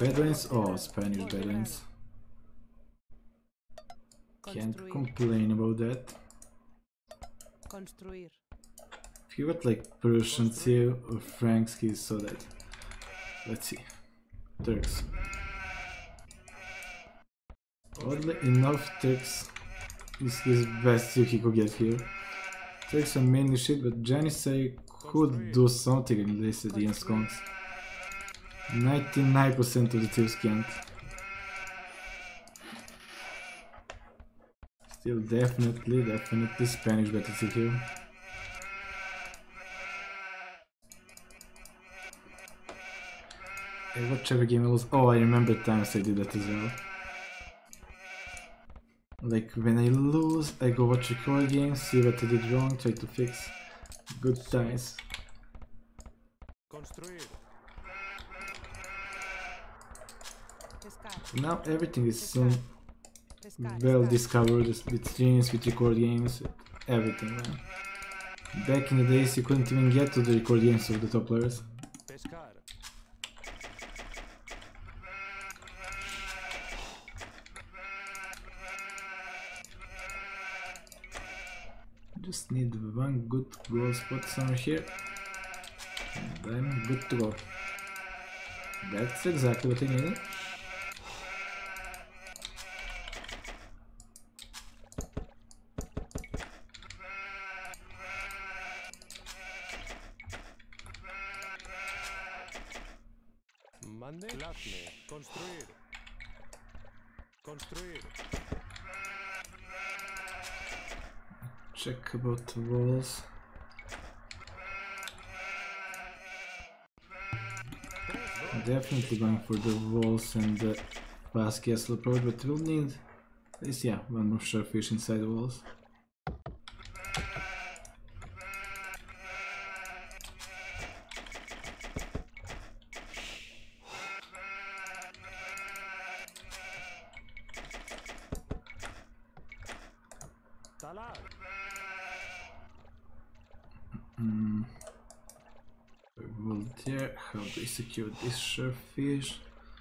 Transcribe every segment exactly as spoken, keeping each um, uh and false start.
Bedouins? Oh, Spanish Bedouins. Can't complain about that. Construir. If you got like Persians here or Franks, he's so dead. Let's see. Turks. Oddly enough, Turks is his best suit he could get here. Turks are mainly shit, but Janissary could do something in this against cons. ninety-nine percent of the teams can't. Still definitely, definitely Spanish battlefield here. I watch every game I lose. Oh, I remember times I did that as well. Like when I lose, I go watch record games, see what I did wrong, try to fix. Good times. Now everything is so well discovered with streams, with record games, with everything, man. Back in the days you couldn't even get to the record games of the top players. Just need one good goal spot somewhere here, and I'm good to go. That's exactly what I needed. Mande. Plasme. Construir. Construir. Check about the walls. Definitely going for the walls and the fast castle approach, but we'll need at least, yeah, one more sharpfish inside the walls. Mm. Well, there, how do I secure this sharpfish?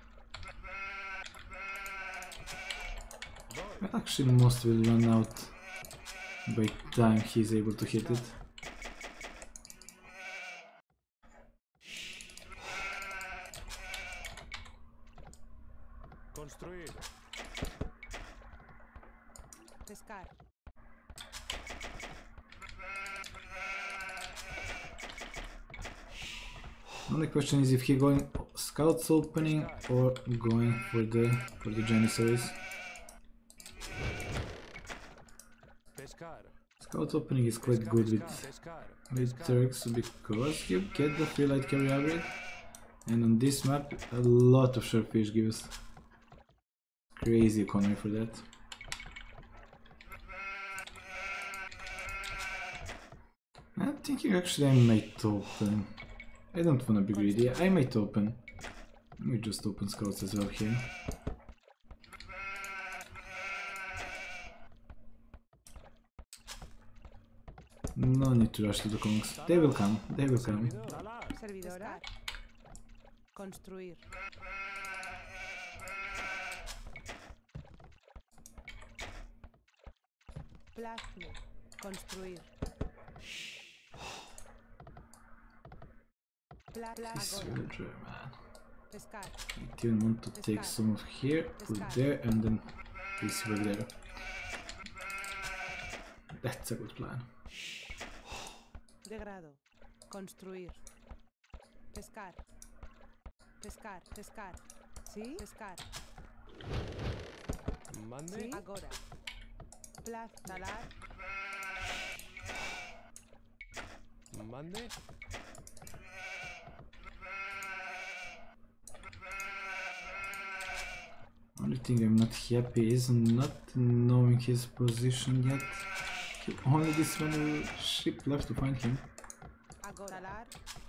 Well, actually, most will run out by the time he's able to hit it. Construir. Pescar. Only question is if he going scouts opening or going for the for the Janissaries. Scouts opening is quite good with with Turks because you get the free light carry upgrade, and on this map a lot of sharpfish gives crazy economy for that. I'm thinking actually I might open. I don't wanna be greedy, I might open. Let me just open scouts as well here. No need to rush to the conks. They will come, they will come. Servidora. Construir. Plasme. Construir. This villager, man. I didn't want to take some of here, put there, and then this over there. That's a good plan. Degrado. Construir. Pescar. Pescar. Pescar. ¿Sí? Pescar. Mande. ¿Sí? Agora. Plaz. Talar. Mande. Only thing I'm not happy is not knowing his position yet. He only this one ship left to find him. Agora.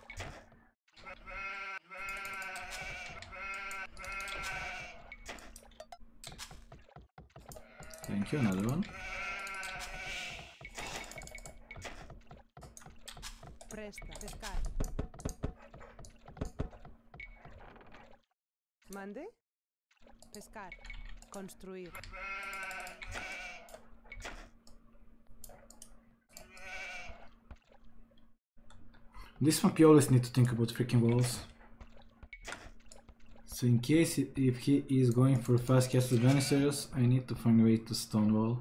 Thank you, another one. Presta. Pescar. Mande. Pescar. Construir. This map you always need to think about freaking walls. So in case if he is going for fast castle Janissaries, I need to find a way to stone wall.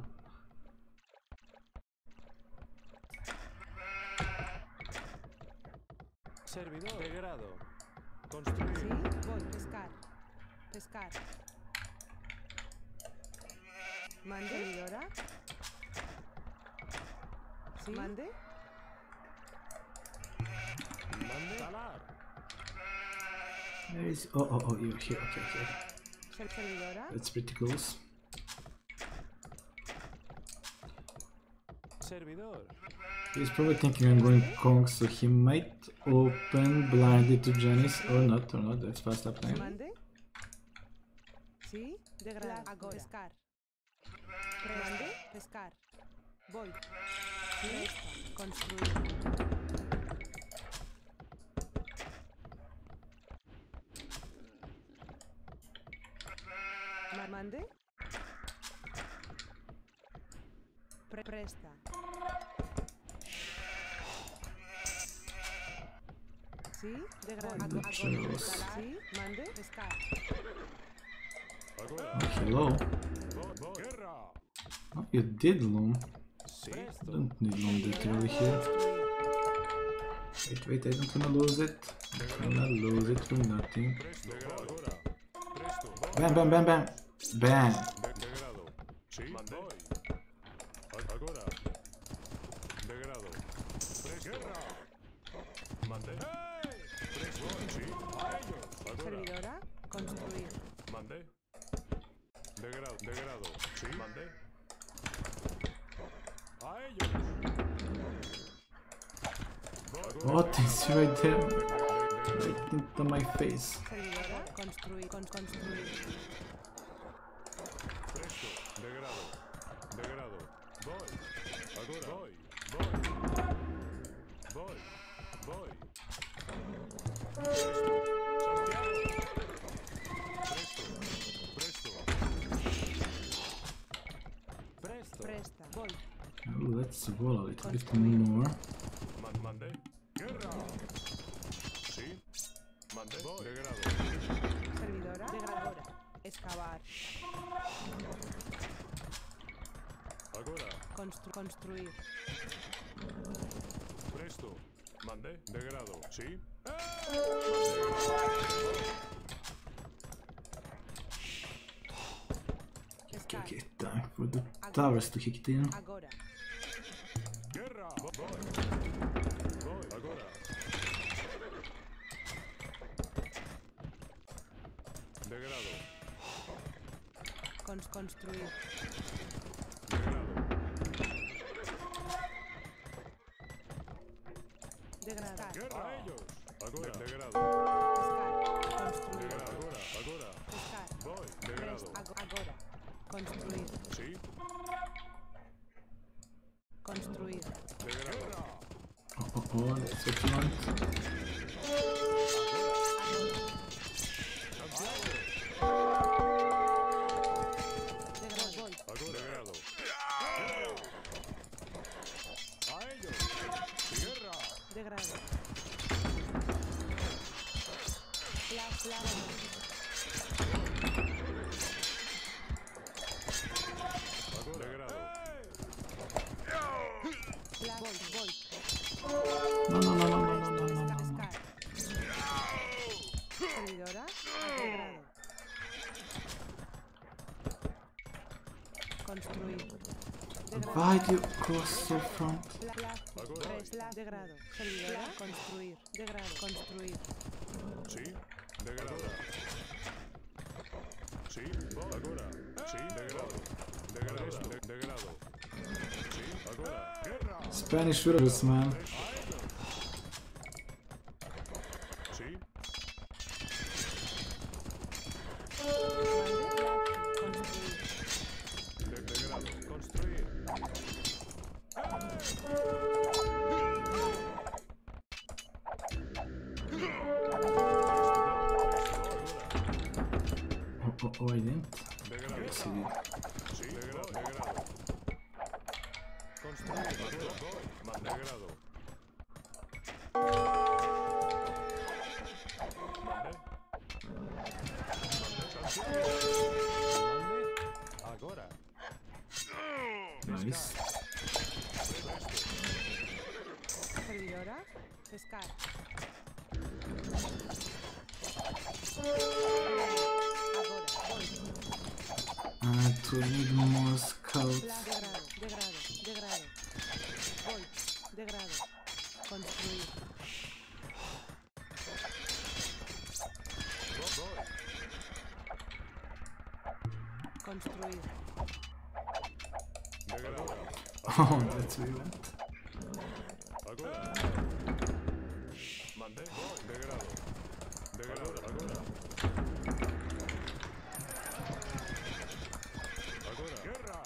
Servidor de grado. Construir. Sí, voy. Pescar. Pescar. Mande. Servidora. Sí. Mande. Mande. Talar. Where is oh oh oh you're here, okay, okay. Servidora. That's pretty close. Servidor. He's probably thinking I'm going Kong, so he might open blindly to Janice or not, or not, that's fast up time. Mande. Sí, de grado. Agora. Pescar. Mande. Pescar. Voy. Sí. Construir. Mande. Pre presta. Sí, de grado. Agora. Sí, mande. Pescar. Oh, hello. Guerra. Oh, you did loom. Sí. Don't need loom literally here. Wait, wait, I don't wanna lose it. I'm gonna lose it for nothing. Bam, bam, bam, bam. Bam. De grado. Sí. Mande. Agora. De grado. Guerra. Mande. Presto. Sí. A ellos. Servidora. Construir. Mande. De grado. De grado. Sí. Mande. A ellos. Oh, thanks right there. Right into my face. Servidora. Construir. Con construir. Presto. De grado. De grado. Voy. Agora. Voy. Voy. Voy. Voy. Presto. Santiago. Presto. Presto. Presto. Presta. Voy. Oh, let's roll a little bit more. Man mande. Guerra. Sí. Mande. Voy. De grado. Servidora. Degradora. Excavar. Agora. Constru construir. Presto. Mande. De grado. Sí. Okay, okay, time for the towers to kick it in. Agora. Guerra. Voy. Voy. Agora. De grado. Con construir. De grado. Degradar. Guerra. A ellos. Agora. De grado. Pescar. De Construir. grado. Agora. Agora. Pescar. Voy. De grado. Pres- ag- Agora. Construir. Sí. Construir. De grado. Oh, oh, oh, that's what you want. Degradar. Voy. Agora. De grado. A ellos. Guerra. Degrado. Pla plano. Agora. De grado. Pla voy. Voy. No, no, no, no, no, no, no, no, no. Pescar. Servidora. Degrado. Construir. Degradar. Why do you cross so front? Pla, pla, pres, pla, degrado. Servidora. Construir. Degrado. Construir. Sí. De grado. Sí. Voy. Agora. Sí. De grado. De grado. De, de grado. Sí. Agora. Guerra. Spanish shooters, man. Sí. Construir. De, de grado. Construir. oh, oh, I didn't. De grado. Yes, I did. Sí, de grado. De grado. Construir. Mande. Mande. De grado. Mande. Agora. Nice. Servidora. Pescar. Agora. Voy. Uh, to need more scouts. Degrado. Degrado. Degrado. Voy. Degrado. Construir. Construir. De grado. Oh, that's what we want. Agora. Mande. De grado. De grado. Agora. Agora. Guerra.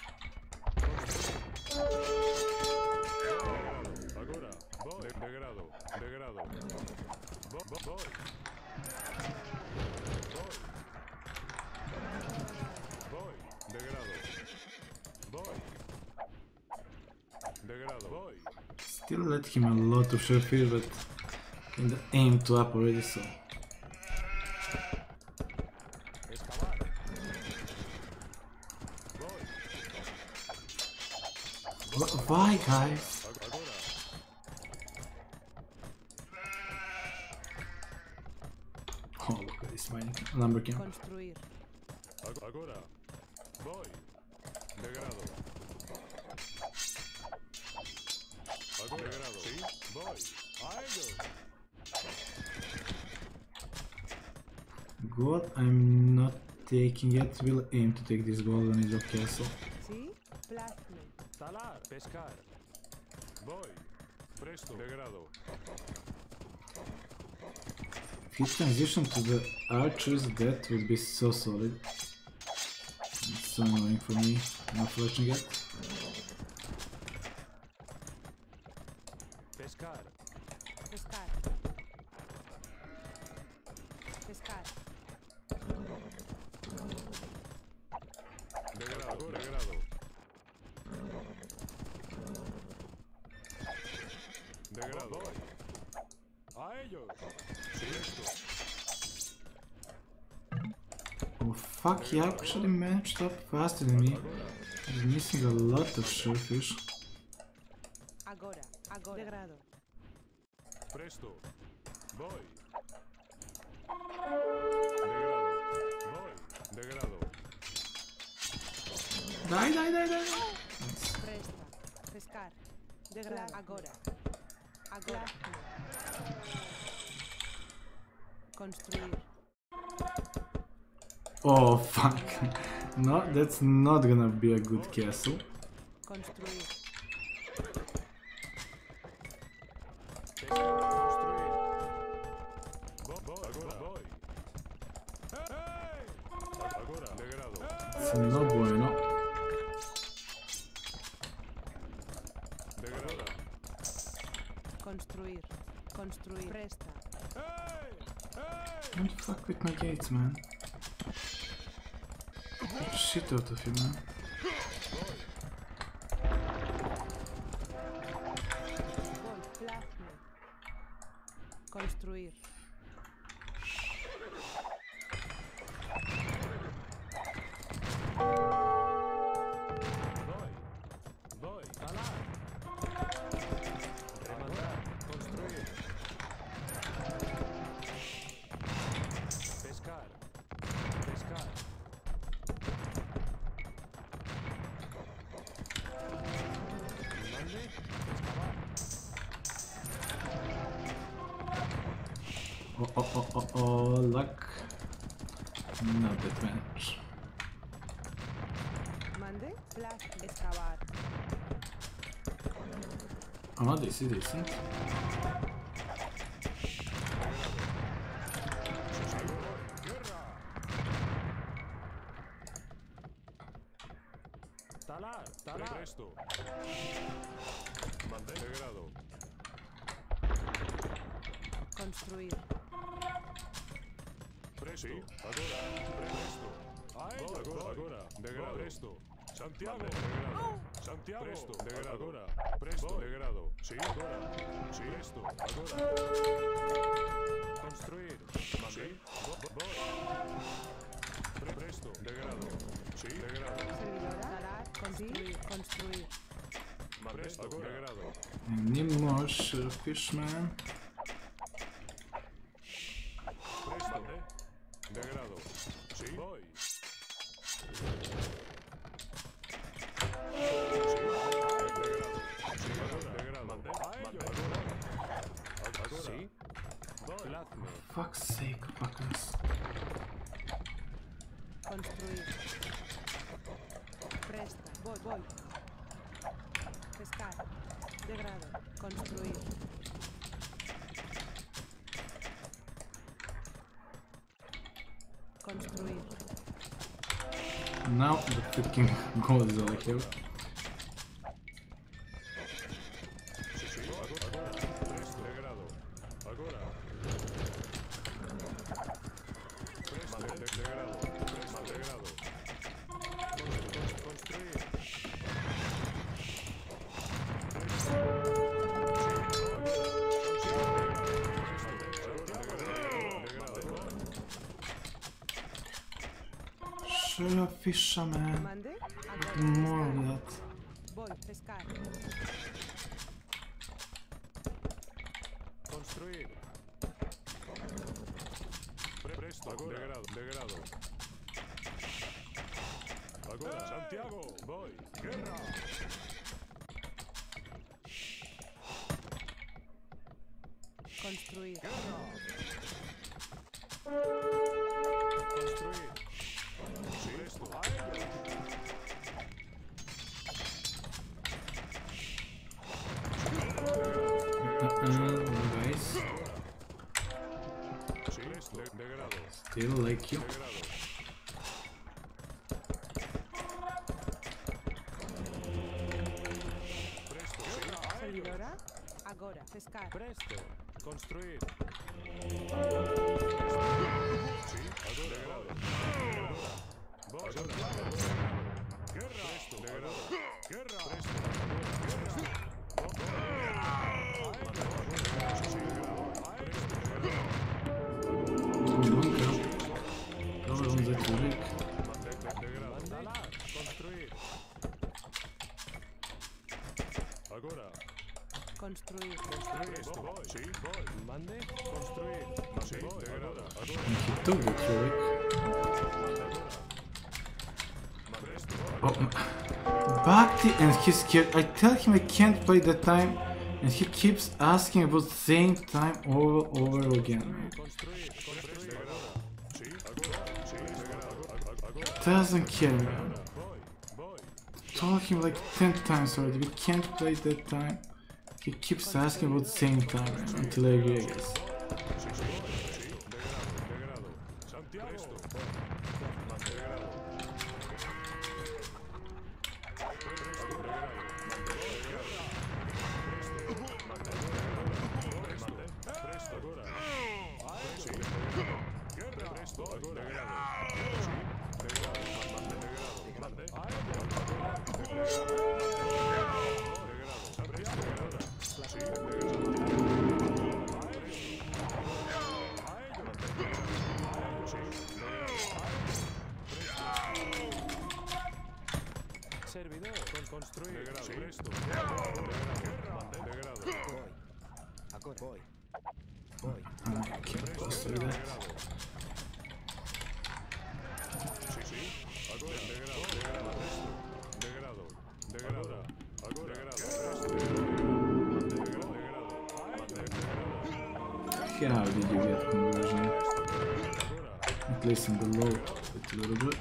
Agora. Voy. De grado. De grado. Voy. Voy. Voy. Voy. De grado. Voy. De grado. Voy. Still let him a lot of short fish, but in the aim to up already, so. Excavar. Voy. Wh- Why, guys? Agora. Oh, look at this mining lumber camp. Construir. Ag- Agora. Voy. De grado. Agora. De grado. Sí. Voy. A ellos. Gold I'm not taking yet. We'll aim to take this gold on Nicov castle. ¿Sí? Plasme. Talar. Pescar. Voy. Presto. De grado. If he transition to the archers, that would be so solid. It's so annoying for me, not watching it. Pescar. Pescar. Pescar. De grado. De grado. De grado. Voy. A ellos. Sí, esto. Oh fuck, he actually managed up faster than me. He's missing a lot of shellfish. Agora. Agora. Degrado. Presto. Voy. De grado. Voy. De grado. Die, die, die, die! Presta. Pescar. Degrado. Agora. Agora. Construir. Oh fuck. No, that's not gonna be a good castle. Construir. Pescar. Construir. Voy. Voy. Agora. Voy. Hey. Agora. De grado. It's no bueno. De grado. Construir. Construir. Presta. Hey. Hey. Don't fuck with my gates, man. Get shit out of you, man. Voy. Plasme. Construir. Voy. Voy. Talar. Rematar. Construir. Pescar. Pescar. Mande. Excavar. Oh, oh, oh, oh, oh, luck. Not that much. Mande. Plasme. Excavar. Oh, this is decent. Guerra. Talar. Talar. Presto. Mande. De grado. Construir. Presto. Presto. Agora. Presto. Agora. Agora. Degrado. Presto. Santiago. Degrado. Santiago. Presto. Degrado. Agora. Presto. Degrado. Sí. Agora. Sí. Presto. Agora. Construir. Sí. Voy. Pre Presto. Degrado. Sí. Degrado. Servidora. Talar. Construir. Construir. Presto. Degrado. Need more shellfish, man. Presto. Degrado. Sí. Voy. Fuck's sake, fuckers. Construir. Presta. Voy, voy. Pescar. Degrado. Construir. Construir. Now the freaking goal is all I have. Fisherman. Mande. More of that. Voy, pescar. Construir. Pre Presto. Agora. Degrado. Degrado. Agora. Santiago. Voy. Guerra. Construir. Guerra. Construir. Sí. Presto. Uh, guys. Sí. De Degrado. Still like you. Degrado. Presto. Sí. Servidora. Agora. Pescar. Presto. Construir. Sí. Agora. Degrado. Voy. Santiago. Guerra. Presto. Degrado. Guerra. Presto. Guerra. Dobra, on za człowiek. Construir. Agora. Construir. Construir. Voy. Sí. Voy. Mande. Construir. Sí. Degrado. Agora. He took the człowiek. Oh, back the and he's scared. I tell him I can't play that time, and he keeps asking about the same time over over again. Doesn't care, man. Told him like ten times already. We can't play that time. He keeps asking about the same time, man, until I agree, I guess. Servidor. Construir. Degrado. Sí. Presto. Degrado. Voy. Agora. Voy. Voy. I can't possibly that. Sí, sí. Agora. Degrado. Degrado. Degrado. Agora. Degrado. How did you get conversion? At least in the low, a little bit.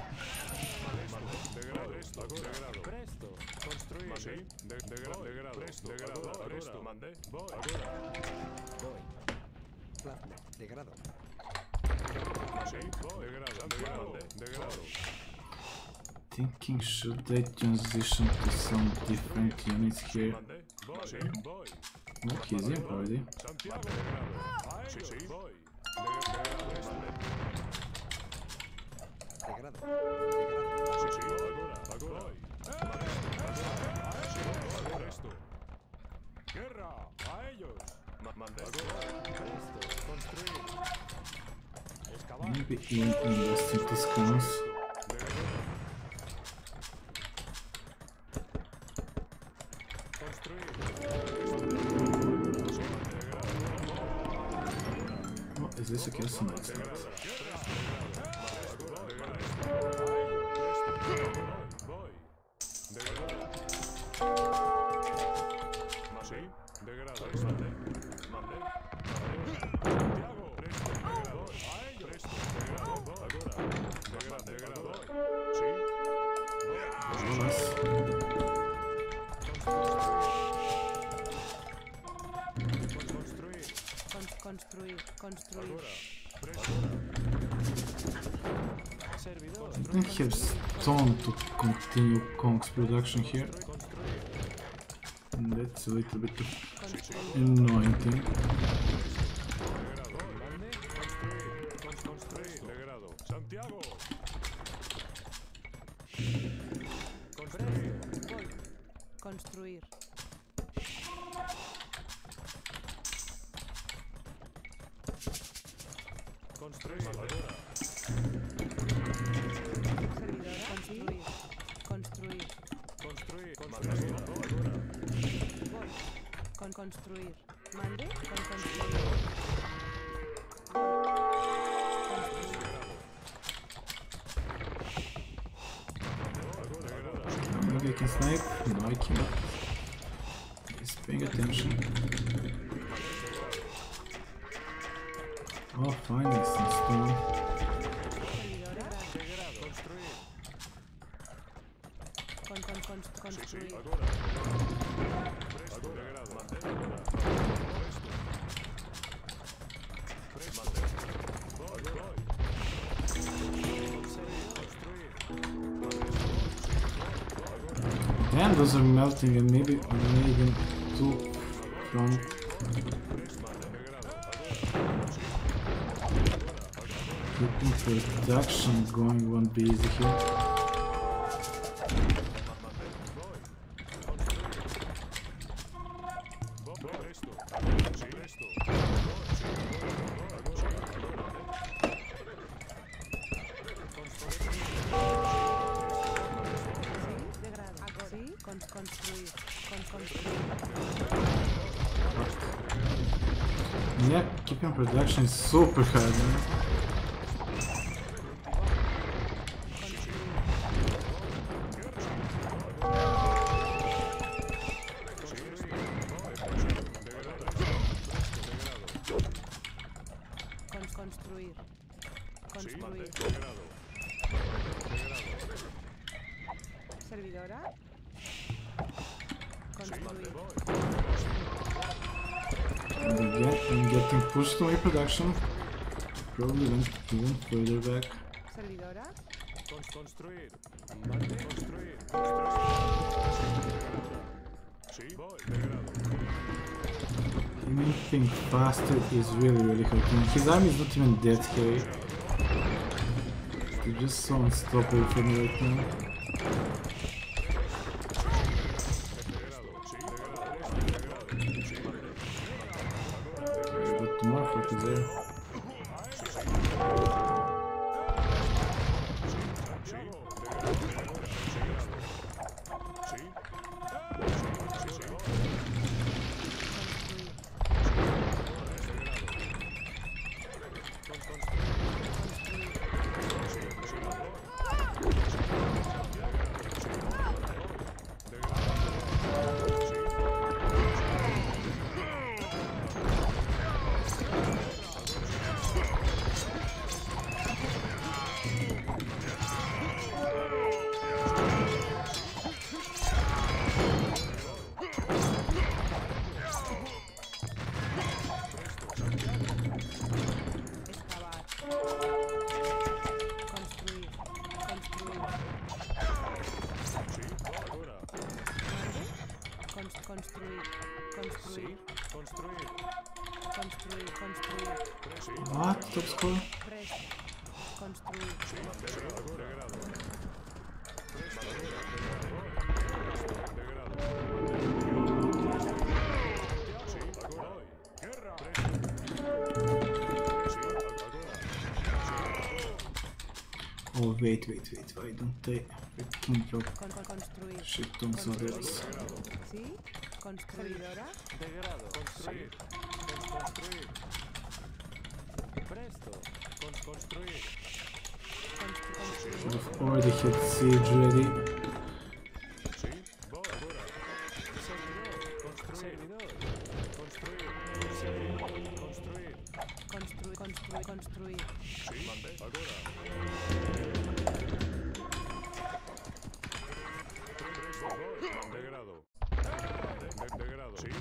Presto. Construir. Sí. Degrado. Degrado. Presto. Degrado. Presto. Mande. Voy. Agora. Voy. Plasma. Degrado. Sí. Voy. Degrado. Degrado. Degrado. Thinking should I transition to some different units here? Voy. Sí. Voy. Oh, he's in already. Santiago. Degrado. Sí, sí. Voy. Degrado. Maybe even invest in Toscanos. Oh, is this a castle? No, it's not. Construir, construir. I don't have stone to continue Kong's production here. And that's a little bit annoying thing. Construir. Construir. Construir. Construir. Construir. Construir. Con construir. Mande. Con construir. Maybe I can snipe? No, I cannot. He's paying attention. Oh, finally, some stone. Con, con, con, construir. Damn, those are melting and maybe even too strong. Keeping production going won't be easy here. Yeah, keeping production is super hard, man. Construir. Construir. Servidora. Construir. And again, I'm getting pushed to my production. Probably went even further back. Servidora. Construir. Construir. Sí, voy. Anything faster is really, really hurting. His army is not even that heavy. They're just so unstoppable for me right now. But more folk is there. Construir. Construir. Construir. Construir. Construir. What? Top score? Presto. Construir. Oh wait, wait, wait, why don't I freaking drop Con, con, construir. shit tons of this? ¿Sí? Construidora. Degrado. Construir. Con- construir. Presto. Con- construir. Constru, construir. Should have already had siege ready. Sí. Voy. Ahora. Servidor. Construir. Servidor. Construir. Servidor. Construir. Construir, construir, construir. Sí. Mande. Ahora. Presto. Voy. Degrado. De- degrado. Sí.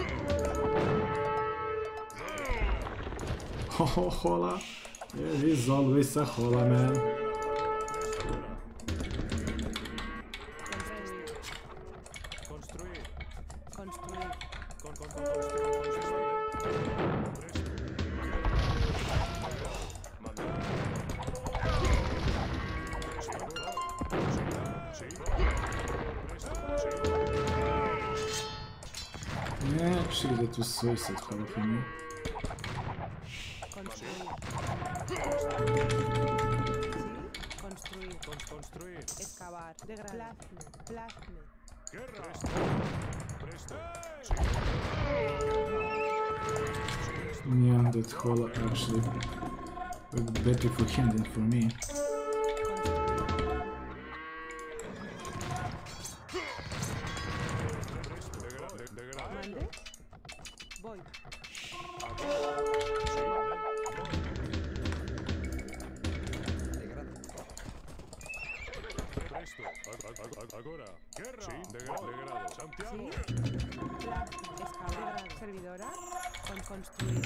Oh, hola. There is always a hola, man. Construir. Construir. Con, con, con, construir. Construir. Presto. Mande. Sí, ahora. Sí. Sí. Presto. Sí. Yeah, actually that was suicide color for me. Construir. ¿Sí? Construir. Con, construir. Excavar. Degradar. Plasme. Plasme. Guerra. Presto. Presto. Sí. Yeah, that hola actually worked better for him than for me. Degrado. Degrado. ¿Mande? Voy. Presto. A- a- a- Agora. Guerra. Sí. Degrado. Degrado. Santiago. ¿Sí? Plasme. Excavar. Servidora. Con construir.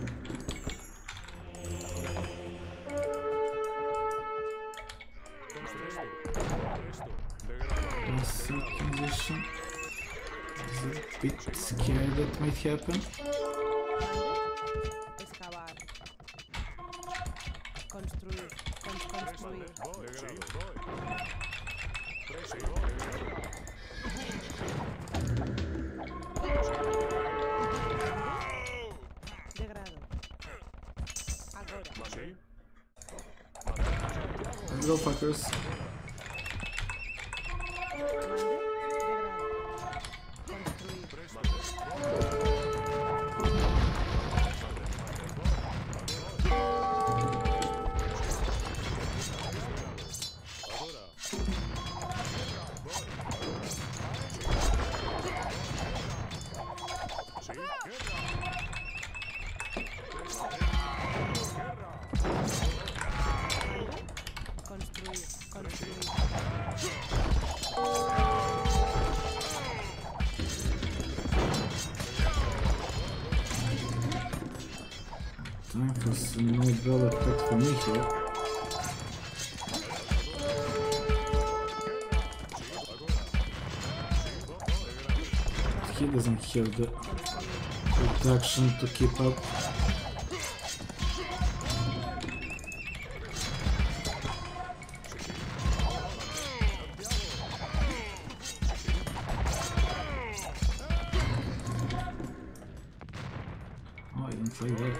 Presto. Presto. Degrado. Passive transition is a bit scary that might happen. Excavar. Construir. Con construir. Voy. Degrado. Voy. Presto. Degrado. Degrado. Agora. Sí. Let's go, fuckers. ¿Mande? Degrado. Construir. Ahora. Sí. Guerra. Construir. Construir. Time for some no bell effect for me here. He doesn't have the production to keep up. Oh, I don't like that.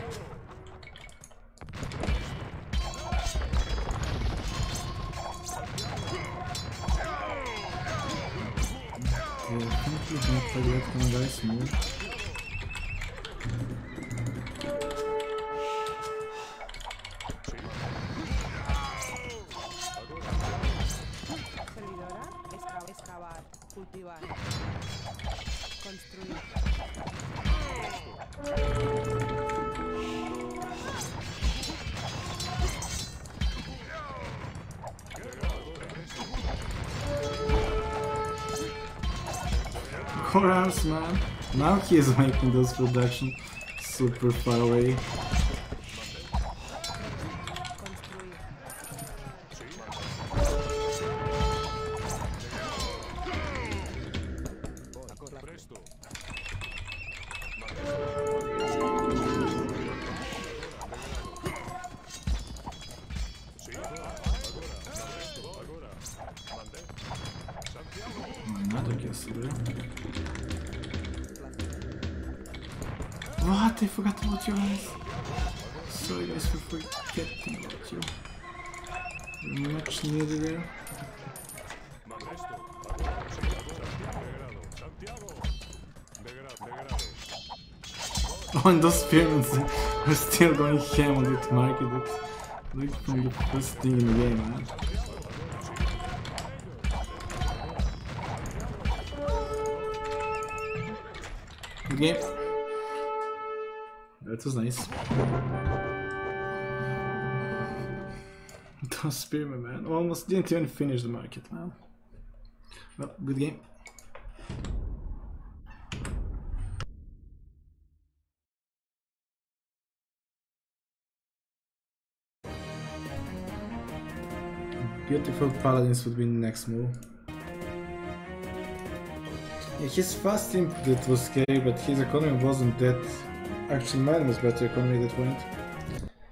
Yeah, I think we don't like that kind of dice move. Servidora. Exca- excavar. Cultivar. Construir. Corals, man. Now he is making those production super far away. Construir. Presto. Sí. Agora. Agora. Mande. Santiago. Another guess, bro. What? I forgot about you guys. Sorry guys for forgetting about you. Much needed there. Oh, and those spearmen are still going ham on this market. It's like from the first thing in the game, man. Good game. That was nice. Those spearmen, man. Almost didn't even finish the market, man. Well, good game. Beautiful paladins would be the next move. Yeah, his fast input was scary, but his economy wasn't that. Actually, mine was better economy at that point.